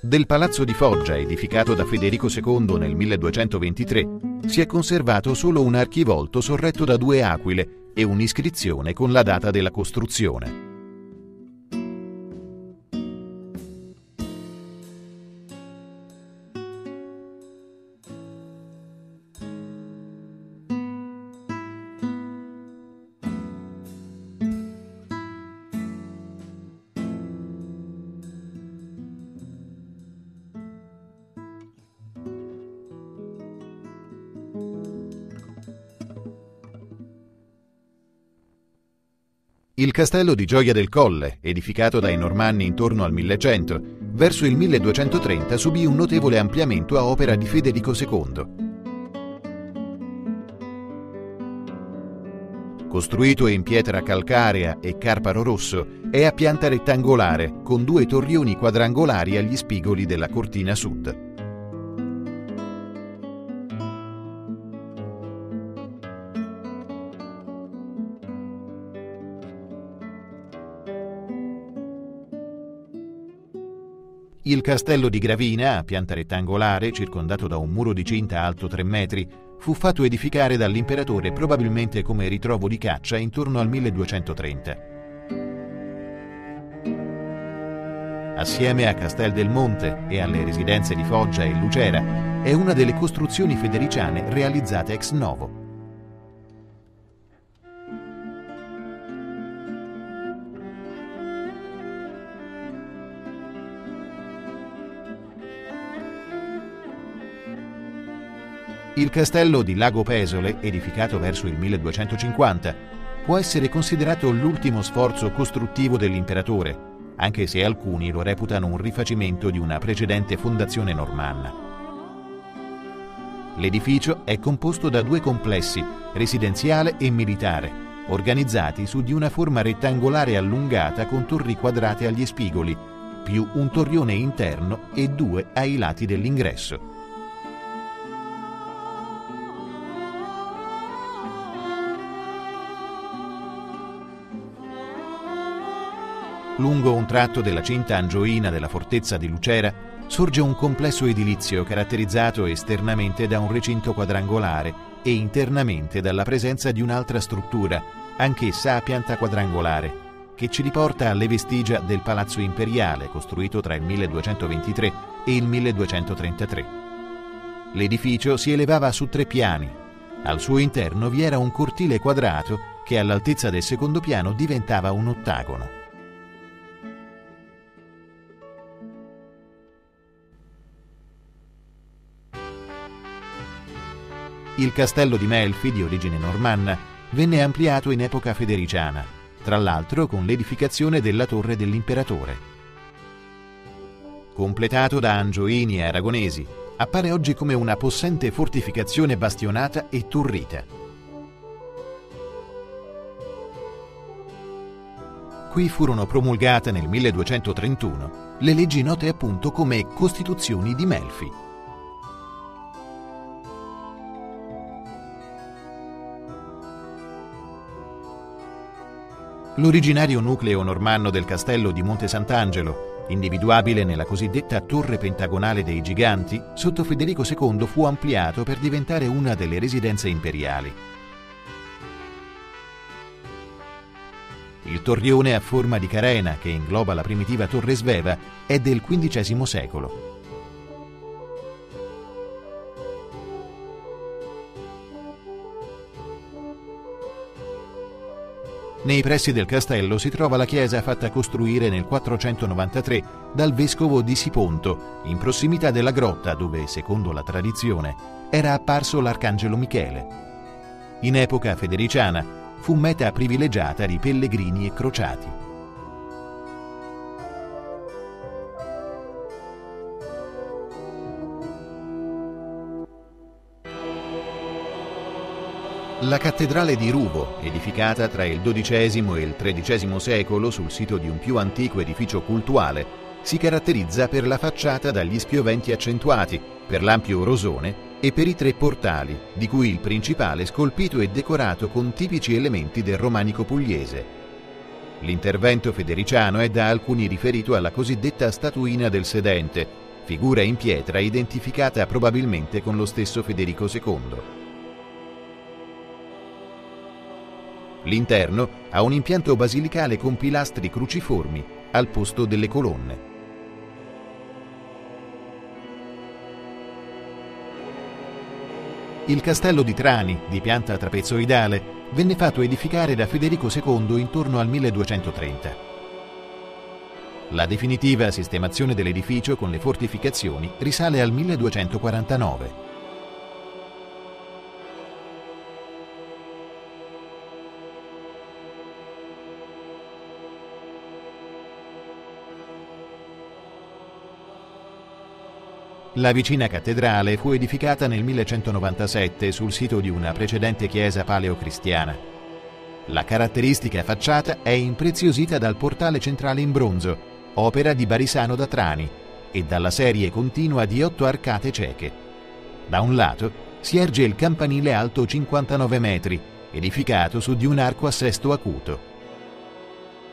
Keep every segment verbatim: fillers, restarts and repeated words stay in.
Del palazzo di Foggia, edificato da Federico secondo nel milleduecentoventitré, si è conservato solo un archivolto sorretto da due aquile e un'iscrizione con la data della costruzione. Il castello di Gioia del Colle, edificato dai Normanni intorno al millecento, verso il milleduecentotrenta subì un notevole ampliamento a opera di Federico secondo. Costruito in pietra calcarea e carparo rosso, è a pianta rettangolare, con due torrioni quadrangolari agli spigoli della cortina sud. Il castello di Gravina, a pianta rettangolare, circondato da un muro di cinta alto tre metri, fu fatto edificare dall'imperatore probabilmente come ritrovo di caccia intorno al milleduecentotrenta. Assieme a Castel del Monte e alle residenze di Foggia e Lucera, è una delle costruzioni federiciane realizzate ex novo. Il castello di Lago Pesole, edificato verso il milleduecentocinquanta, può essere considerato l'ultimo sforzo costruttivo dell'imperatore, anche se alcuni lo reputano un rifacimento di una precedente fondazione normanna. L'edificio è composto da due complessi, residenziale e militare, organizzati su di una forma rettangolare allungata con torri quadrate agli spigoli, più un torrione interno e due ai lati dell'ingresso. Lungo un tratto della cinta angioina della fortezza di Lucera sorge un complesso edilizio caratterizzato esternamente da un recinto quadrangolare e internamente dalla presenza di un'altra struttura, anch'essa a pianta quadrangolare, che ci riporta alle vestigia del Palazzo Imperiale costruito tra il milleduecentoventitré e il milleduecentotrentatré. L'edificio si elevava su tre piani. Al suo interno vi era un cortile quadrato che all'altezza del secondo piano diventava un ottagono. Il castello di Melfi, di origine normanna, venne ampliato in epoca federiciana, tra l'altro con l'edificazione della torre dell'imperatore. Completato da angioini e aragonesi, appare oggi come una possente fortificazione bastionata e turrita. Qui furono promulgate nel milleduecentotrentuno le leggi note appunto come Costituzioni di Melfi. L'originario nucleo normanno del castello di Monte Sant'Angelo, individuabile nella cosiddetta Torre Pentagonale dei Giganti, sotto Federico secondo fu ampliato per diventare una delle residenze imperiali. Il torrione a forma di carena, che ingloba la primitiva Torre Sveva, è del quindicesimo secolo. Nei pressi del castello si trova la chiesa fatta costruire nel quattrocentonovantatré dal vescovo di Siponto, in prossimità della grotta dove, secondo la tradizione, era apparso l'arcangelo Michele. In epoca federiciana fu meta privilegiata di pellegrini e crociati. La cattedrale di Ruvo, edificata tra il dodicesimo e il tredicesimo secolo sul sito di un più antico edificio cultuale, si caratterizza per la facciata dagli spioventi accentuati, per l'ampio rosone e per i tre portali, di cui il principale scolpito e decorato con tipici elementi del romanico pugliese. L'intervento federiciano è da alcuni riferito alla cosiddetta statuina del sedente, figura in pietra identificata probabilmente con lo stesso Federico secondo. L'interno ha un impianto basilicale con pilastri cruciformi al posto delle colonne. Il castello di Trani, di pianta trapezoidale, venne fatto edificare da Federico secondo intorno al milleduecentotrenta. La definitiva sistemazione dell'edificio con le fortificazioni risale al milleduecentoquarantanove. La vicina cattedrale fu edificata nel millecentonovantasette sul sito di una precedente chiesa paleocristiana. La caratteristica facciata è impreziosita dal portale centrale in bronzo, opera di Barisano da Trani, e dalla serie continua di otto arcate cieche. Da un lato si erge il campanile alto cinquantanove metri, edificato su di un arco a sesto acuto.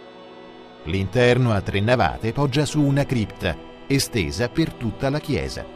L'interno a tre navate poggia su una cripta, estesa per tutta la chiesa.